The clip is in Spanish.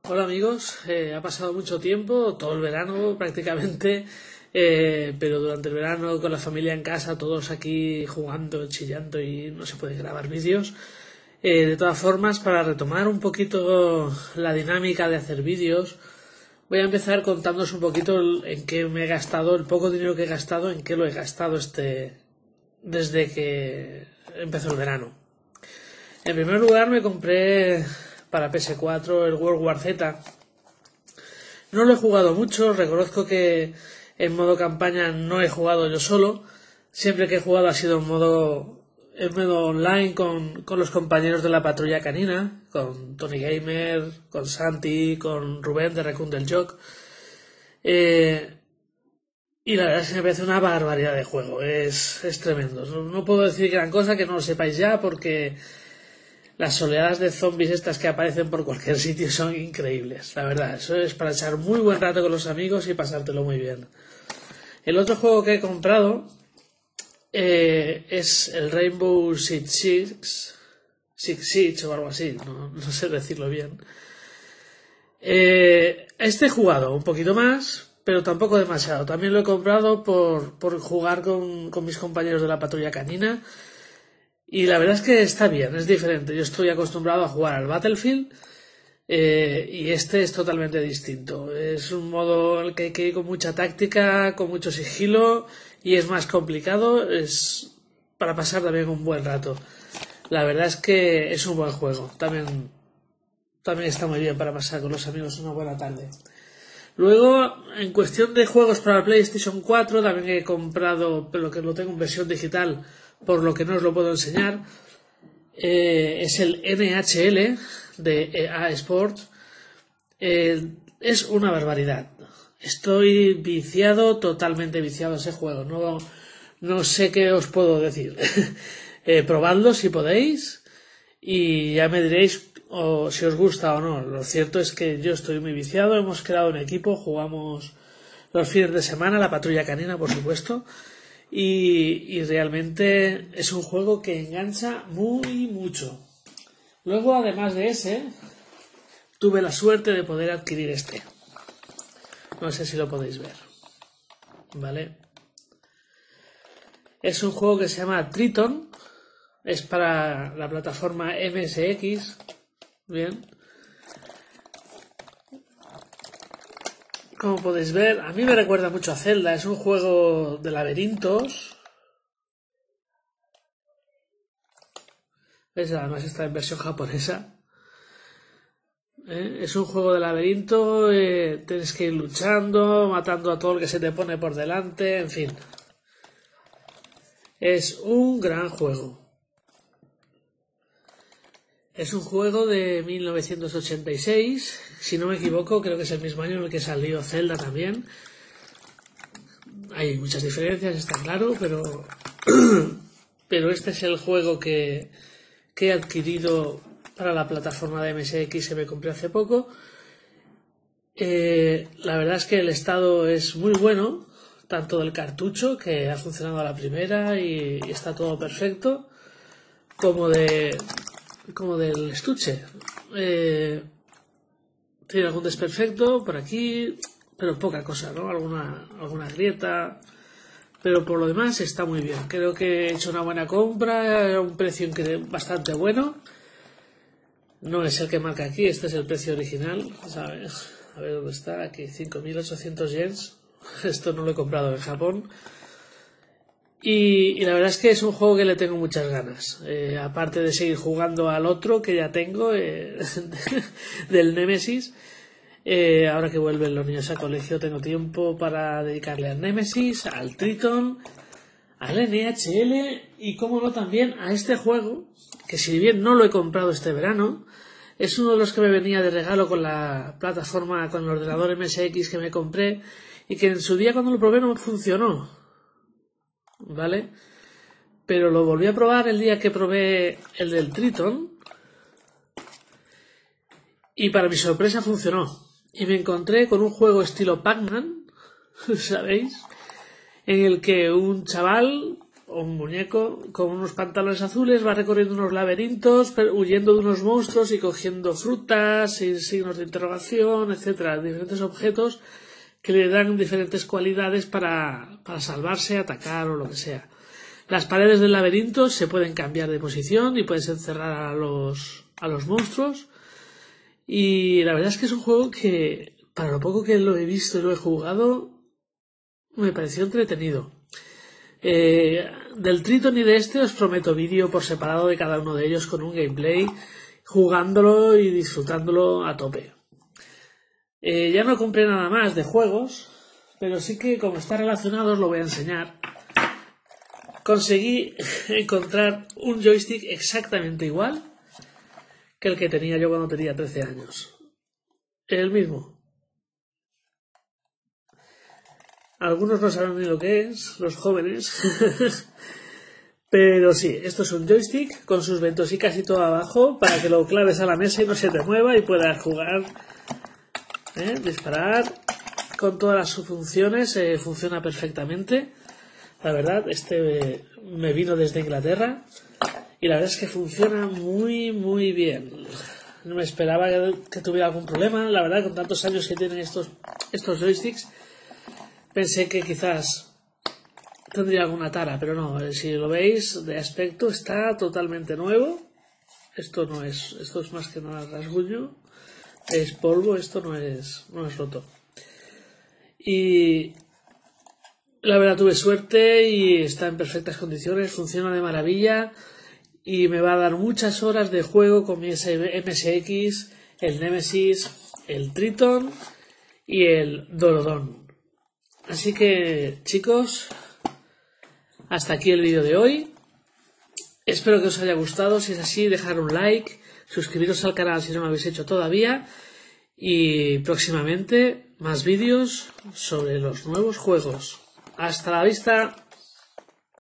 Hola amigos, ha pasado mucho tiempo, todo el verano prácticamente, pero durante el verano con la familia en casa, todos aquí jugando, chillando y no se puede grabar vídeos. De todas formas, para retomar un poquito la dinámica de hacer vídeos, voy a empezar contándoos un poquito en qué me he gastado, el poco dinero que he gastado, en qué lo he gastado desde que empezó el verano. En primer lugar me compré para PS4 el World War Z. No lo he jugado mucho, reconozco que en modo campaña no he jugado yo solo. Siempre que he jugado ha sido en modo online con los compañeros de la patrulla canina, con Tony Gamer, con Santi, con Rubén de Raccoon del Joc. Y la verdad es que me parece una barbaridad de juego, es tremendo. No puedo decir gran cosa que no lo sepáis ya porque las oleadas de zombies estas que aparecen por cualquier sitio son increíbles, la verdad. Eso es para echar muy buen rato con los amigos y pasártelo muy bien. El otro juego que he comprado es el Rainbow Six Siege o algo así, no sé decirlo bien. Este he jugado un poquito más, pero tampoco demasiado. También lo he comprado por jugar con mis compañeros de la patrulla canina. Y la verdad es que está bien, es diferente. Yo estoy acostumbrado a jugar al Battlefield y este es totalmente distinto. Es un modo en el que hay que ir con mucha táctica, con mucho sigilo y es más complicado. Es para pasar también un buen rato. La verdad es que es un buen juego. También está muy bien para pasar con los amigos una buena tarde. Luego, en cuestión de juegos para PlayStation 4, también he comprado, pero que lo tengo en versión digital, por lo que no os lo puedo enseñar. Es el NHL de EA Sports. Es una barbaridad. Estoy viciado, totalmente viciado a ese juego. No sé qué os puedo decir. Probadlo si podéis y ya me diréis si os gusta o no. Lo cierto es que yo estoy muy viciado. Hemos creado un equipo, jugamos los fines de semana, la patrulla canina, por supuesto. Y realmente es un juego que engancha muy mucho. Luego, además de ese, tuve la suerte de poder adquirir este. No sé si lo podéis ver. ¿Vale? Es un juego que se llama Triton. Es para la plataforma MSX. Bien. Como podéis ver, a mí me recuerda mucho a Zelda. Es un juego de laberintos. ¿Ves? Además está en versión japonesa. Es un juego de laberinto. Tienes que ir luchando, matando a todo el que se te pone por delante. En fin. Es un gran juego. Es un juego de 1986, si no me equivoco, creo que es el mismo año en el que salió Zelda también. Hay muchas diferencias, está claro, pero este es el juego que he adquirido para la plataforma de MSX que me compré hace poco. La verdad es que el estado es muy bueno, tanto del cartucho, que ha funcionado a la primera y está todo perfecto, como del estuche. Tiene algún desperfecto por aquí, pero poca cosa, ¿no? Alguna grieta, pero por lo demás está muy bien. Creo que he hecho una buena compra a un precio bastante bueno. No es el que marca aquí, este es el precio original, ¿sabes? A ver dónde está, aquí 5.800 yens. Esto no lo he comprado en Japón. Y la verdad es que es un juego que le tengo muchas ganas. Aparte de seguir jugando al otro que ya tengo, del Nemesis. Ahora que vuelven los niños al colegio, tengo tiempo para dedicarle al Nemesis, al Triton, al NHL y, como no, también a este juego, que si bien no lo he comprado este verano, es uno de los que me venía de regalo con la plataforma, con el ordenador MSX que me compré y que en su día cuando lo probé no funcionó. ¿Vale? Pero lo volví a probar el día que probé el del Triton y para mi sorpresa funcionó. Y me encontré con un juego estilo Pac-Man, ¿sabéis? En el que un chaval o un muñeco con unos pantalones azules, va recorriendo unos laberintos, huyendo de unos monstruos y cogiendo frutas y signos de interrogación, etcétera, diferentes objetos que le dan diferentes cualidades para salvarse, atacar o lo que sea. Las paredes del laberinto se pueden cambiar de posición y puedes encerrar a los monstruos. Y la verdad es que es un juego que, para lo poco que lo he visto y lo he jugado, me pareció entretenido. Del Triton y de este os prometo vídeo por separado de cada uno de ellos con un gameplay, jugándolo y disfrutándolo a tope. Ya no compré nada más de juegos, pero sí que como está relacionado os lo voy a enseñar. Conseguí encontrar un joystick exactamente igual que el que tenía yo cuando tenía 13 años. El mismo. Algunos no saben ni lo que es, los jóvenes. Pero sí, esto es un joystick con sus ventosicas y todo abajo para que lo claves a la mesa y no se te mueva y puedas jugar, disparar con todas las funciones. Funciona perfectamente. La verdad, este me vino desde Inglaterra y la verdad es que funciona muy muy bien. No me esperaba que tuviera algún problema. La verdad, con tantos años que tienen estos joysticks, pensé que quizás tendría alguna tara, pero no. Si lo veis de aspecto está totalmente nuevo. Esto es más que nada rasguño, es polvo. Esto no es roto. Y la verdad tuve suerte y está en perfectas condiciones, funciona de maravilla y me va a dar muchas horas de juego con mi MSX, el Nemesis, el Triton y el Dorodon. Así que, chicos, hasta aquí el vídeo de hoy. Espero que os haya gustado. Si es así, dejar un like, suscribiros al canal si no lo habéis hecho todavía y próximamente más vídeos sobre los nuevos juegos. Hasta la vista.